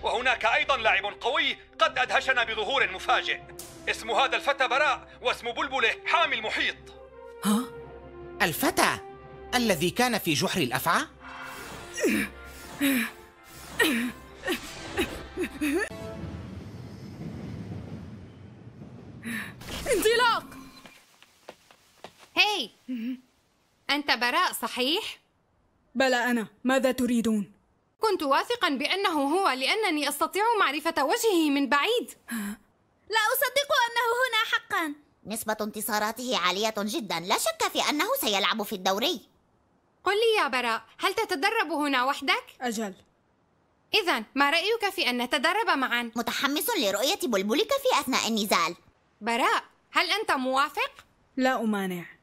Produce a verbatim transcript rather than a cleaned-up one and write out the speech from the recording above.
وهناك أيضا لاعب قوي قد أدهشنا بظهور مفاجئ. اسم هذا الفتى براء، واسم بلبله حامي المحيط. ها؟ الفتى الذي كان في جحر الأفعى؟ انطلاق! هاي، أنت براء صحيح؟ بلى أنا، ماذا تريدون؟ كنت واثقا بأنه هو لأنني أستطيع معرفة وجهه من بعيد. لا أصدق أنه هنا حقا. نسبة انتصاراته عالية جدا، لا شك في أنه سيلعب في الدوري. قل لي يا براء، هل تتدرب هنا وحدك؟ أجل. إذن ما رأيك في أن نتدرب معا؟ متحمس لرؤية بلبلك في أثناء النزال. براء، هل أنت موافق؟ لا أمانع.